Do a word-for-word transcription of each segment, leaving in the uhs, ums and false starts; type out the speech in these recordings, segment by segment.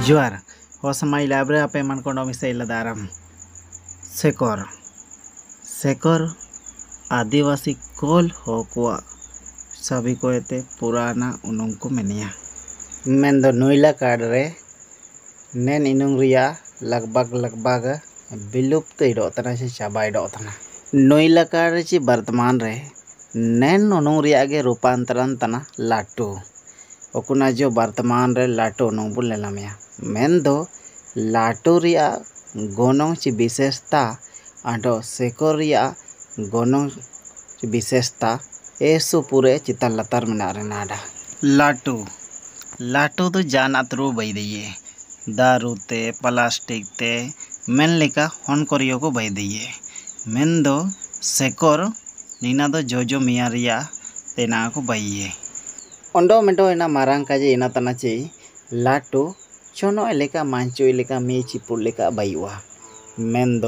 जुआर हो समाई लाब्रे आपे मन को मिसे दाराम सेकोर सेकोर आदिवासी कोल हो कुआ सभी को एते पुराना उनुंग को मेनिया मेन दो नुइला कार्ड रे नेन इनुंग रिया लगभग लगभग विलुप्त इडो तना से चाबा इडो तना नुइला कार्ड ची वर्तमान रे नेन उनुंग रिया के रूपांतरण तना लाटू ओकुना जो वर्तमान रे लाटू उनुंग बुल लेलामिया मेन दो लाटू रिया गोनोंग ची विशेषता आडो सेकोर रिया गोनोंग ची विशेषता एसु पूरे चिता लतार में नारे नाडा लाटू लाटू तो जान अतरू बई दिए दारू ते प्लास्टिक ते मेन लेका हन करियो को बई दिए मेन दो सेकोर नीना दो जोजो मिया रिया तेना को बईए ओंडो मेंडो इना मारांग काजे इना तना ची लाटू चोनो लेका मांचो लेका मी चिपुर लेका बईवा मेन दो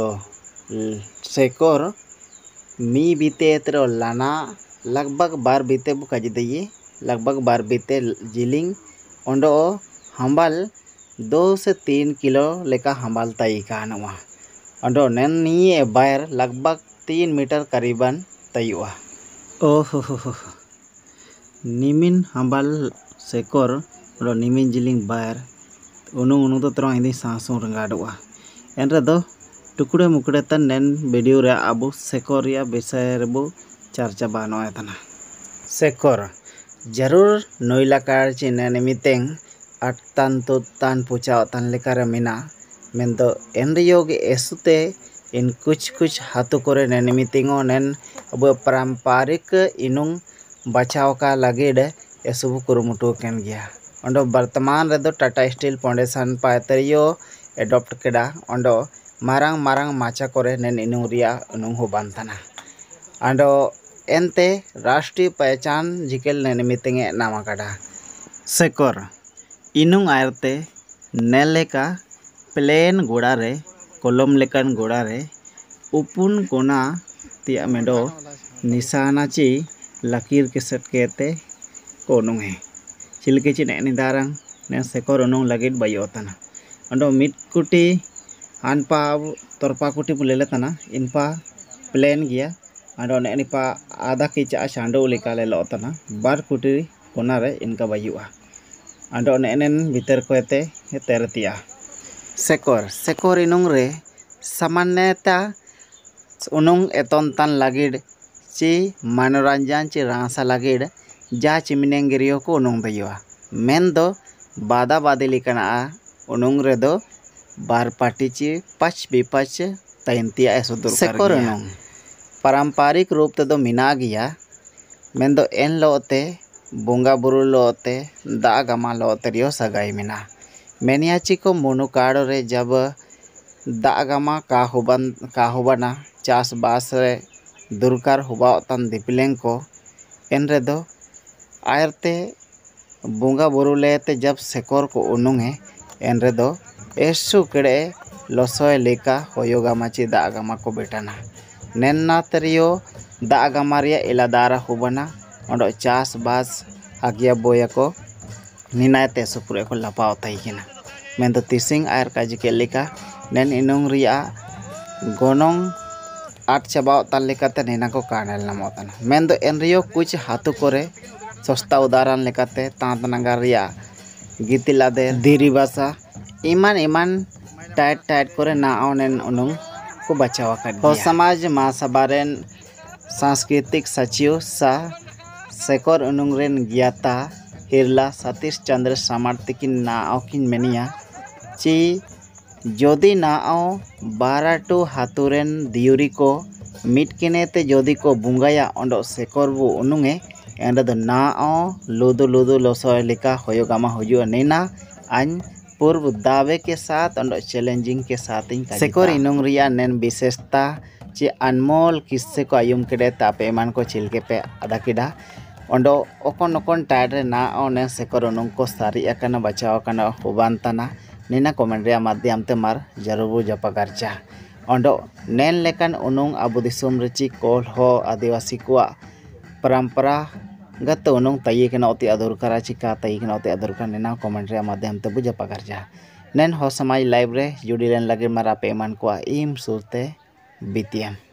सेकोर मी बीते तेरो लाना लगभग बार बीते बुका जिदे लगभग बार बीते जिलिंग ओंडो हम्बाल दो से तीन किलो लेका हम्बाल तई कानवा ओंडो नेन निये बायर लगभग तीन मीटर करीबन तईवा ओहो हो हो निमिन हम्बाल सेकोर ओंडो निमिन जिलिंग बायर उनु उनु तो तरह इंदी सांसों रंगाडवा एन रे दो टुकड़े मुकड़े तन नेन वीडियो रे अबु सेकोर रिया विषय रेबु चर्चा बानो तना सेकोर जरूर नोइला कार ची नेन मितेंग अटतान तो तान पूछा तन लेकर मिना मेन तो एन रियोग एसुते इन कुछ कुछ हाथों करे नेन मितिंगो नेन अब पारंपरिक इनुंग बचाव का लगेड एसबु कुरुमुटु केन गया ओंडो वर्तमान रे दो टाटा स्टील फाउंडेशन पातरियो एडॉप्ट केडा ओंडो मारांग मारांग माचा करे नेन इनुंग रिया उनुंग हो बांधना आंडो एनते राष्ट्रीय पहचान जिकेल नेन मितिंगे नामा काडा सेकोर इनुंग आयरते नेलेका प्लेन गोड़ा रे कोलम लेकन गोड़ा रे उपुन कोना तिया मेडो निशाना ची लकीर के सेट केते कोनुंग है चिलके ची नेनी दारंग ने सेकोर उनुंग लगिट बयोतना अंडो मिट कुटी अनपा तोरपा कुटी बुलेले तना इनपा प्लेन गया अंडो नेनी पा आधा किचा शांडो लेकाले लोतना बार कुटी कोना रे इनका बयुआ अंडो नेनेन भीतर कोते तेरतिया सेकोर सेकोर इनुंग रे सामान्यता उनुंग एतन तन लगिड ची मनोरंजन ची रासा लगिड जा चिमिनेंगिरियो को उनुंग बयुआ मेन दो बादा बादी लिकना उनुंग रे दो बार पार्टी ची पच विपच तैंतिया एसुदुर सेकोर उनुंग पारंपरिक रूप ते दो मिना गया मेन दो एन लोते बुंगा बुरु लोते दा गमा लोते रियो सगाई मिना मेनियाची को मोनुकाड़ो रे जब दा गमा का होबन का होबना चास बास रे दुर्कार हुबा तन दिपलें को एन रे दो आयरते बुंगा बुरु लेते जब सेकोर को उनुंग है एन रे दो एसु केड़े लोसोय लेका होयोगा माची दा गमा को बेटाना नेन्ना तरियो दा गमा रिया इलादारा हुबना ओंडो चास बास आगिया बोया को निनायते सुपुरे को लपाव ताइकिना मेन तो तिसिंग आयर काजी के लेका नेन इनुंग रिया गोनोंग आठ चबाव तन लेकाते नेना को कानेल नामोतना मेन तो एन रियो कुछ हाथु करे सस्ता उदाहरण लेकाते तांत नंगार रिया गितिलादे धीरी बासा इमान इमान टाइट टाइट करे ना नेन उनुंग को बचावा कर हो समाज मा सबारेन सांस्कृतिक सचिव सा सेकोर उनुंग रेन ज्ञाता हिरला सतीश चंद्र सामर्थ्य की नाव की मेनिया ची जोदी नाव बाराटू हाथुरेन दियुरी को मिट किनेते जोदी को बुंगाया ओंडो सेकोर बु उनुंगे एंड द नाव लुदु लुदु लोसो लेका होयोगामा होयो नेना अन पूर्व दावे के साथ ओंडो चैलेंजिंग के साथ इन सेकोर इनुंग रिया नेन विशेषता ची अनमोल किस्से को आयुम केडे तापे मान को चिलके पे आदा किडा ओंडो ओकोन ओकोन टाइड ना ओने सेकोर उनुंग को सारी अकना बचाव कना हुबानतना नीना कमेंट रे माध्यम ते मार जरूर जपा गर्चा ओंडो नेन लेकन उनुंग अबु दिसुम रिची कोल हो आदिवासी को परंपरा गत उनुंग तई के नौती अदुर करा चिका तई के नौती अदुर का नीना कमेंट रे माध्यम ते बुझा पगर्जा नेन हो समाज लाइव रे जुड़ी लेन लगे मारा पे एमान को इम सुरते बीतीएम।